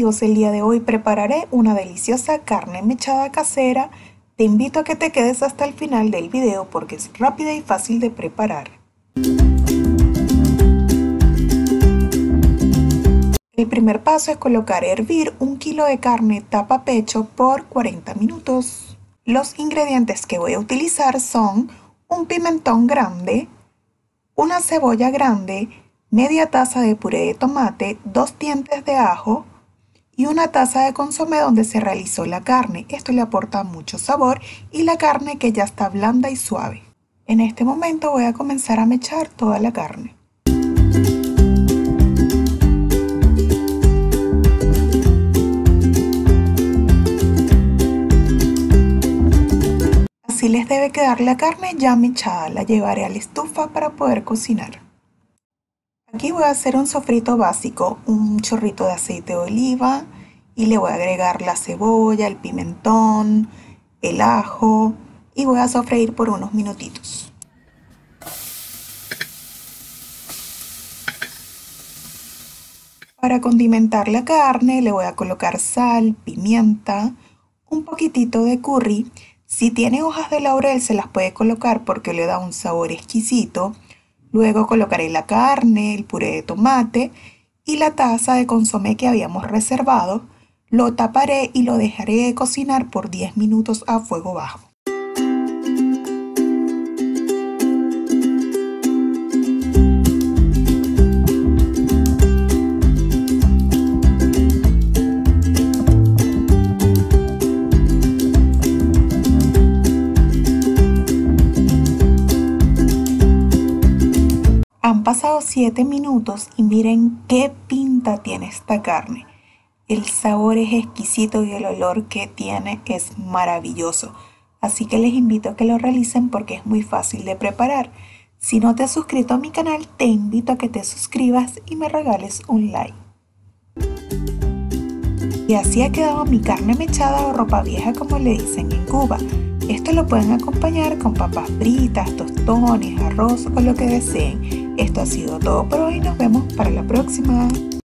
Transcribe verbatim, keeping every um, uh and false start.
amigos, el día de hoy prepararé una deliciosa carne mechada casera. Te invito a que te quedes hasta el final del video porque es rápida y fácil de preparar. El primer paso es colocar a hervir un kilo de carne tapa pecho por cuarenta minutos. Los ingredientes que voy a utilizar son un pimentón grande, una cebolla grande, media taza de puré de tomate, dos dientes de ajo y una taza de consomé donde se realizó la carne. Esto le aporta mucho sabor y la carne que ya está blanda y suave. En este momento voy a comenzar a mechar toda la carne. Así les debe quedar la carne ya mechada. La llevaré a la estufa para poder cocinar. Aquí voy a hacer un sofrito básico, un chorrito de aceite de oliva y le voy a agregar la cebolla, el pimentón, el ajo y voy a sofreír por unos minutitos. Para condimentar la carne le voy a colocar sal, pimienta, un poquitito de curry. Si tiene hojas de laurel se las puede colocar porque le da un sabor exquisito. Luego colocaré la carne, el puré de tomate y la taza de consomé que habíamos reservado. Lo taparé y lo dejaré cocinar por diez minutos a fuego bajo. Han pasado siete minutos y miren qué pinta tiene esta carne. El sabor es exquisito y el olor que tiene es maravilloso. Así que les invito a que lo realicen porque es muy fácil de preparar. Si no te has suscrito a mi canal, te invito a que te suscribas y me regales un like. Y así ha quedado mi carne mechada o ropa vieja como le dicen en Cuba. Esto lo pueden acompañar con papas fritas, tostones, arroz o lo que deseen. Esto ha sido todo por hoy, nos vemos para la próxima.